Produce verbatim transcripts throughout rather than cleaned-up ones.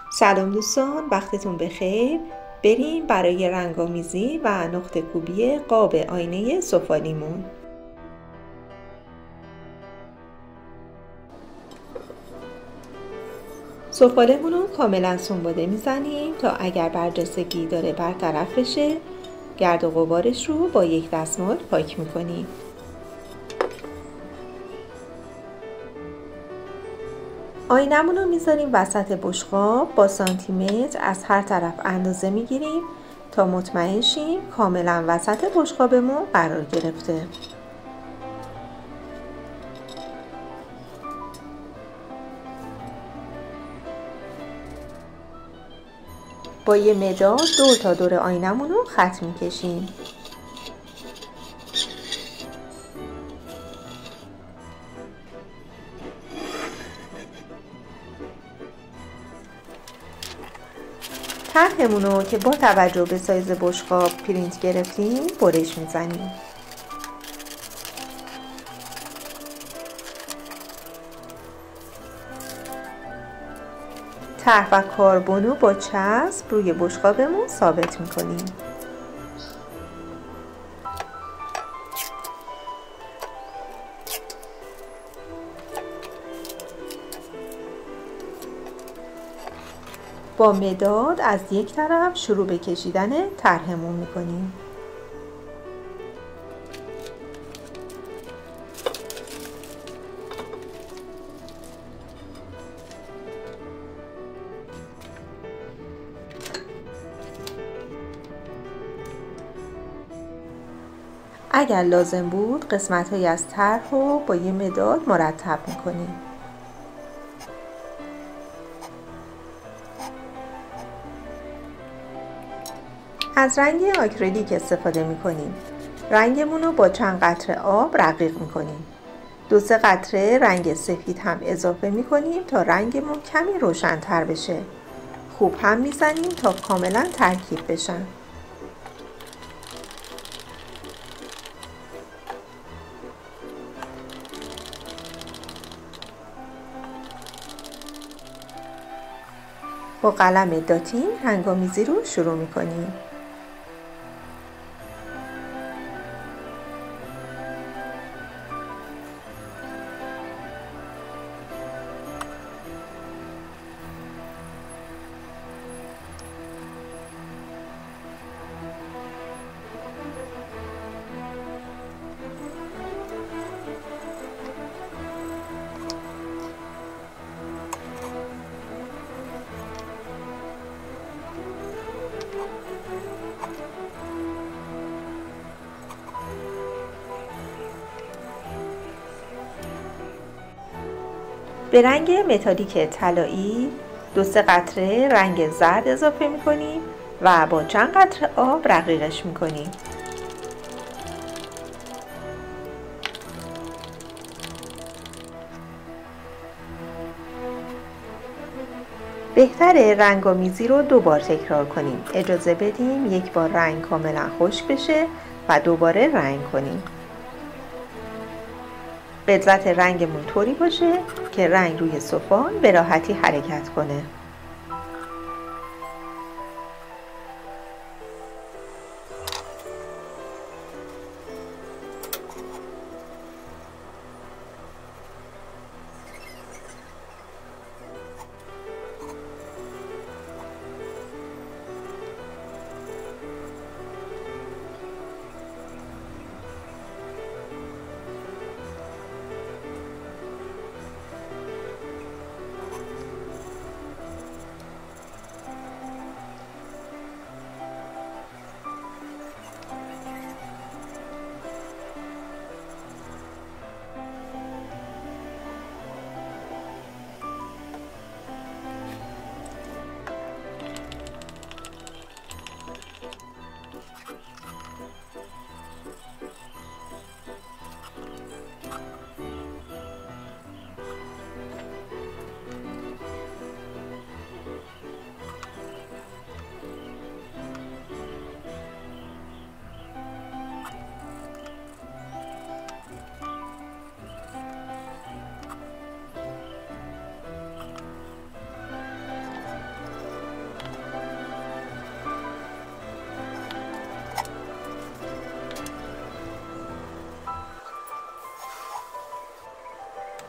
سلام دوستان، وقتتون بخیر. بریم برای رنگامیزی و نقطه کوبی قاب آینه سفالیمون. سفالمون رو کاملا سنباده میزنیم تا اگر برجستگی داره برطرف بشه. گرد و غبارش رو با یک دستمال پاک میکنیم. آینمون رو میذاریم وسط بشقاب، با سانتی متر از هر طرف اندازه میگیریم تا مطمئن شیم کاملا وسط بشقابمون قرار گرفته. با یه مداد دور تا دور آینمون رو خط میکشیم. طرحمون رو که با توجه به سایز بشقاب پرینت گرفتیم برش میزنیم. طرح و کاربن رو با چسب روی بشقابمون ثابت میکنیم. با مداد از یک طرف شروع به کشیدن طرحمون میکنیم. اگر لازم بود قسمت‌هایی از طرح رو با یه مداد مرتب میکنیم. از رنگ آکریلیک استفاده میکنیم. رنگمون رو با چند قطره آب رقیق میکنیم. دو سه قطره رنگ سفید هم اضافه میکنیم تا رنگمون کمی روشن‌تر بشه. خوب هم میزنیم تا کاملا ترکیب بشن. با قلم داتین رنگامیزی رو شروع میکنیم. به رنگ متالیک طلایی دو سه قطره رنگ زرد اضافه میکنیم و با چند قطره آب رقیقش میکنیم. بهتره رنگامیزی رو دو بار تکرار کنیم. اجازه بدیم یک بار رنگ کاملا خشک بشه و دوباره رنگ کنیم. غلظت رنگمون طوری باشه که رنگ روی سفال به راحتی حرکت کنه.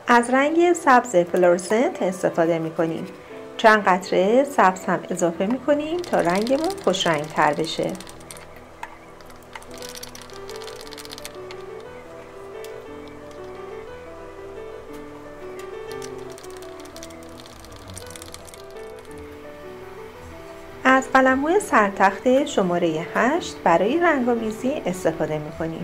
از رنگ سبز فلورسنت استفاده می کنیم. چند قطره سبز هم اضافه می کنیم تا رنگمون خوش رنگ تر بشه. از قلم‌موی سرتخت شماره هشت برای رنگ‌آمیزی استفاده می کنیم.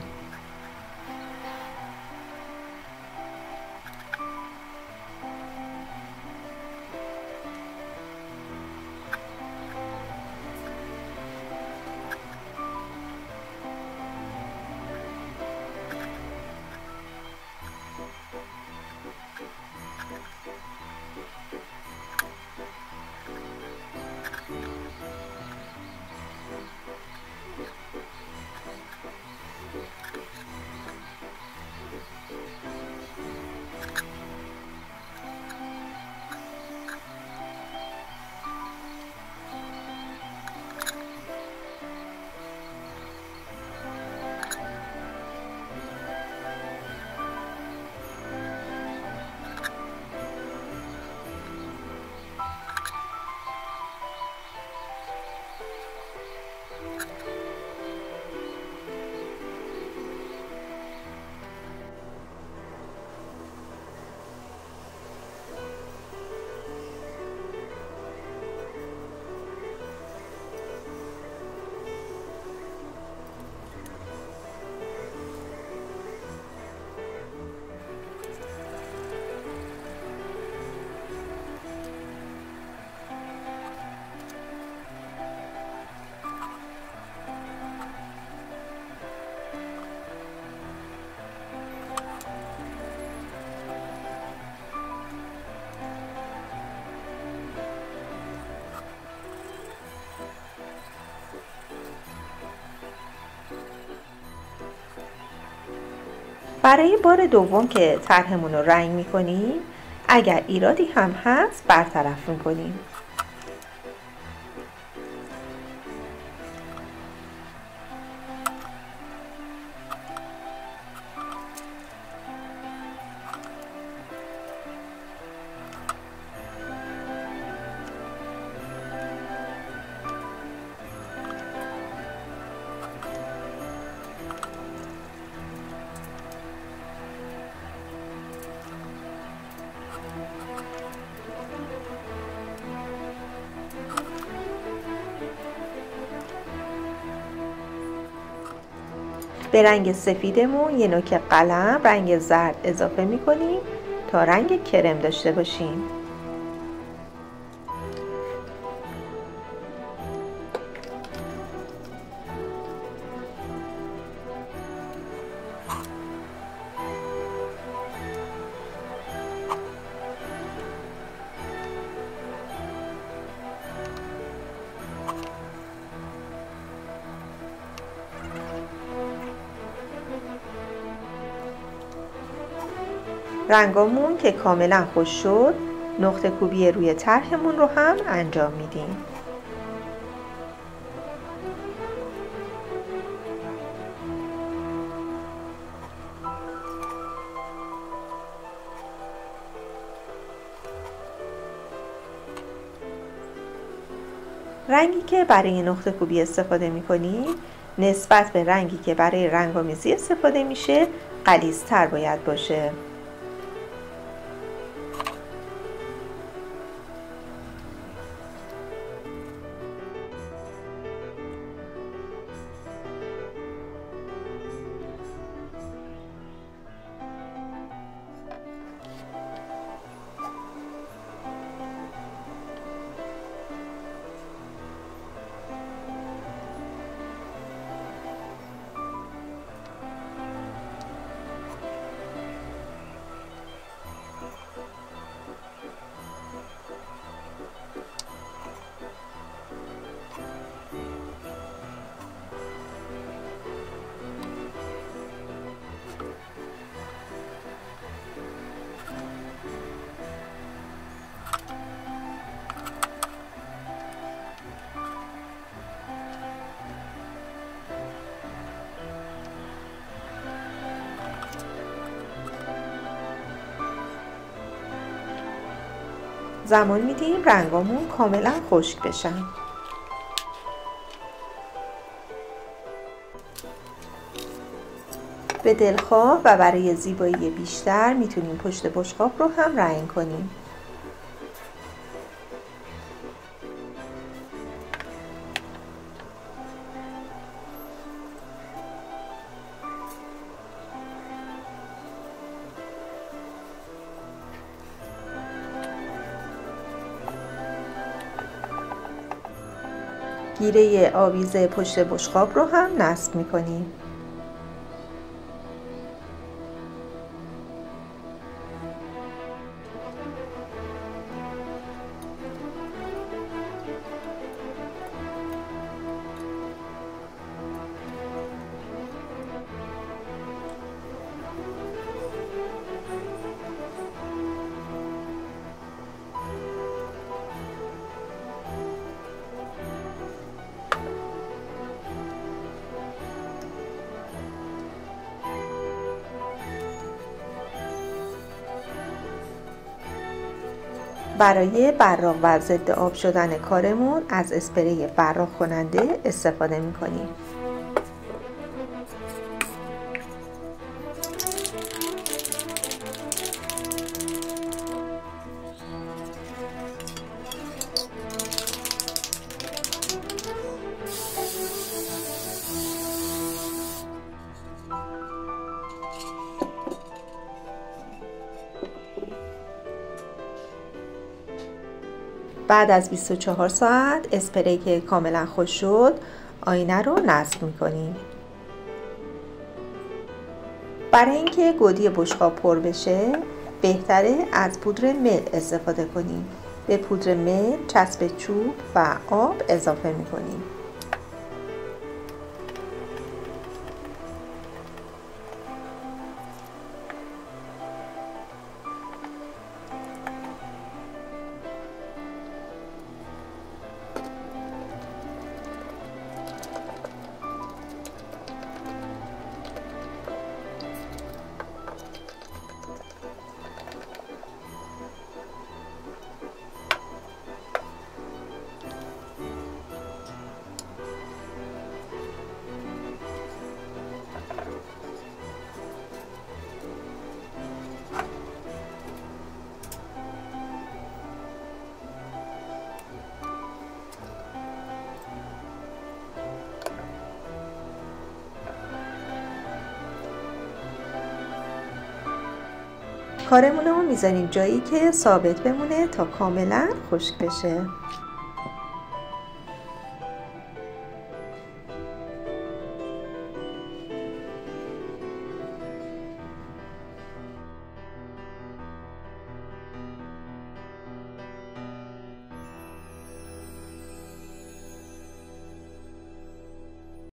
برای بار دوم که طرحمون رو رنگ می‌کنیم، اگر ایرادی هم هست برطرف می‌کنیم. به رنگ سفیدمون یه نوک قلم رنگ زرد اضافه می‌کنیم تا رنگ کرم داشته باشیم. رنگامون که کاملا خوش شد، نقطه کوبی روی طرحمون رو هم انجام میدیم. رنگی که برای نقطه کوبی استفاده می‌کنیم نسبت به رنگی که برای رنگ‌آمیزی استفاده میشه غلیظ‌تر باید باشه. زمان میدیم رنگامون کاملا خشک بشن. به دلخواه و برای زیبایی بیشتر میتونیم پشت بشقاب رو هم رنگ کنیم. گیره آویزه پشت بشقاب رو هم نصب میکنیم. برای براق و ضد آب شدن کارمون از اسپری براق کننده استفاده می‌کنیم. بعد از بیست و چهار ساعت اسپری که کاملا خوش شد آینه رو نصب میکنیم. برای اینکه گودی بشقاب پر بشه بهتره از پودر مل استفاده کنیم. به پودر مل چسب چوب و آب اضافه میکنیم. کارمون رو میذاریم جایی که ثابت بمونه تا کاملا خشک بشه.